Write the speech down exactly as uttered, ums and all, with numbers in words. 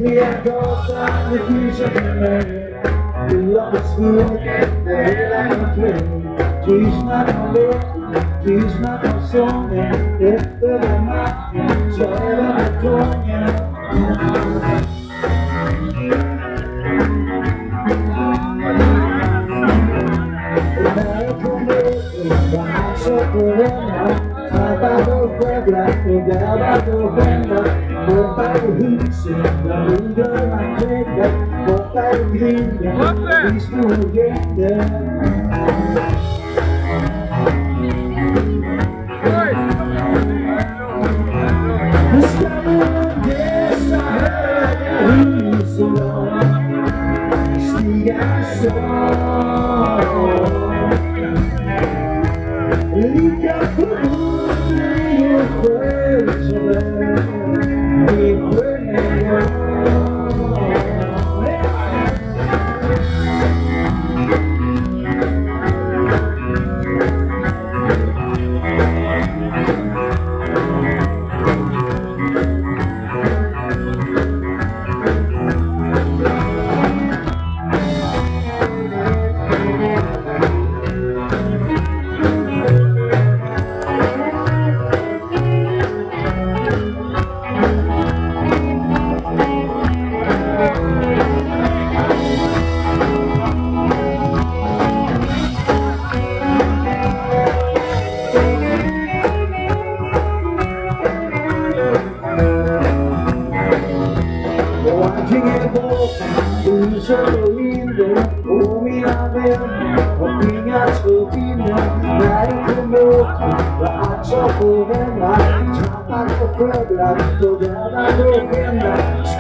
Lihat kota di kisah ini Bila bersulit Bila berklik Tisna kembali Tisna kosongnya Itu bermakna Saya betulnya Naik kembali Bahasa corona Apado febra Tidak bergobenda Botai hitsi Dan udah manteca Botai grinda Wisnu legenda Estamos dessa revolução Instigação Liga pro mundo e depois e foi melhor Un solo lindo, umila verde, opinja skupina, najkomotu, a co powiem, czapa to problem, to dana do wiemy,